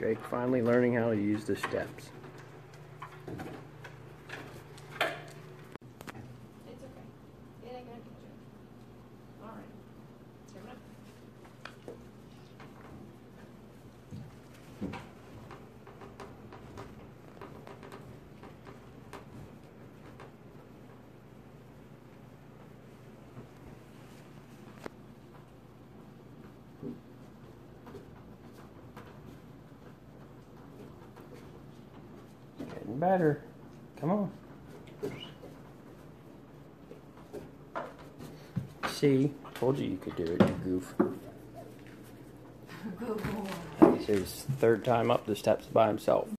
Drake finally learning how to use the steps. It's okay. It ain't gonna get you. Alright. Turn it up. Getting better. Come on. See, told you could do it, you goof. Good boy. That was his third time up the steps by himself.